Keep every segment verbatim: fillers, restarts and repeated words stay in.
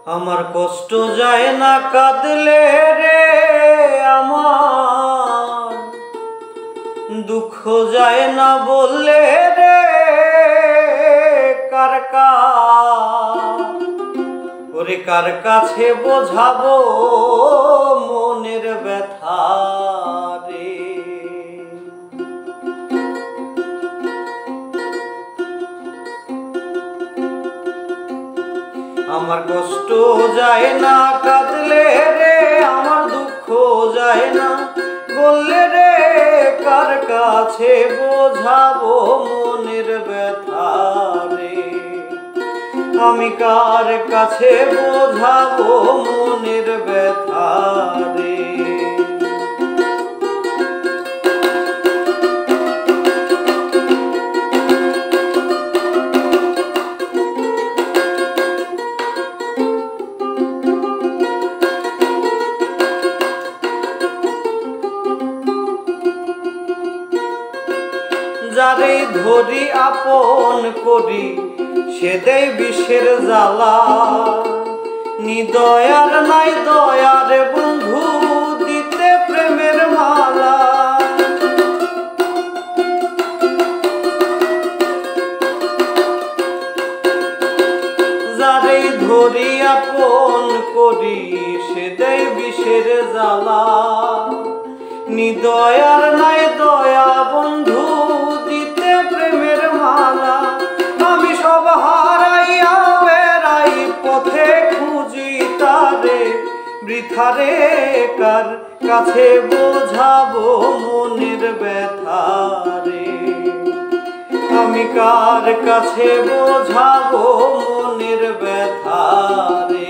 আমার কষ্ট যায় না কাঁদলে রে, আমার দুঃখ যায় না বললে রে, কার ওরে কার কাছে বোঝাবো মনের ব্যথা রে। আমার কষ্ট যায় না কাঁদলে রে, আমার দুঃখ যায় না বললে রে, কার কাছে বোঝাবো মনের ব্যথা রে। আমি কার কাছে বোঝাবো মনের ব্যথা রে। যারে ধরি আপন করি সে দেয় বিষের জ্বালা, নিদয়ার নাই দয়ার বন্ধু দিতে প্রেমের মালা। যারে ধরি আপন করি সে দেয় বিষের জ্বালা, নিদয়ার নাই দয়া বন্ধু দিতে প্রেমের মালা। আমি সব হারাইয়া বেড়াই পথে খুঁজি তারে, বৃথারে কার কাছে বোঝাবো মনের ব্যথা রে। আমি কার কাছে বোঝাবো মনের ব্যথা রে।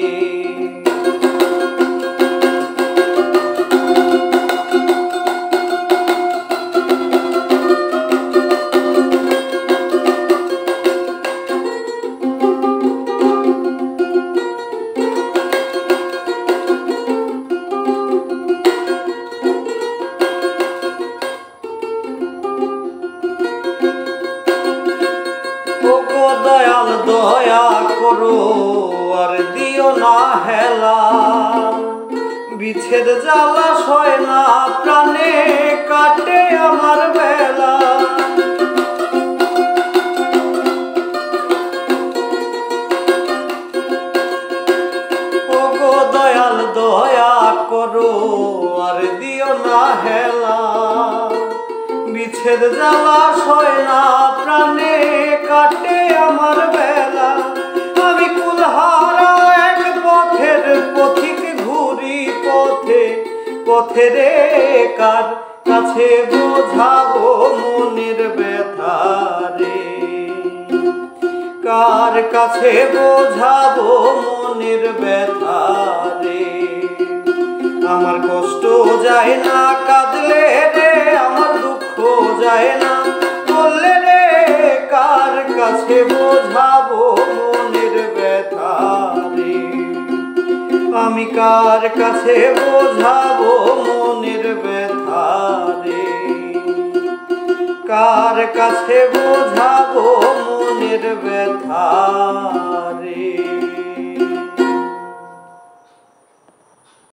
দয়াল দয়া করো আর দিও না হেলা, বিচ্ছেদ জ্বালা সয় না প্রাণে কাটে আমার বেলা। ও গো দয়াল দয়া করো আর দিও না হেলা, বিচ্ছেদ জ্বালা সয় না প্রাণে কাটে আমার বেলা। আমি কুলহারা এক পথের পথিক ঘুরি পথে পথে রে, কার কাছে বোঝাবো মনের ব্যথা রে। কার কাছে বোঝাবো মনের ব্যথা রে। আমার কষ্ট যায় না কাঁদলে রে, আমার দুঃখ যায় না বললে রে, কার কাছে বোঝাবো মনের ব্যথা রে। আমি কার কাছে বোঝাবো মনের ব্যথা রে। কার কাছে বোঝাবো মনের ব্যথা রে।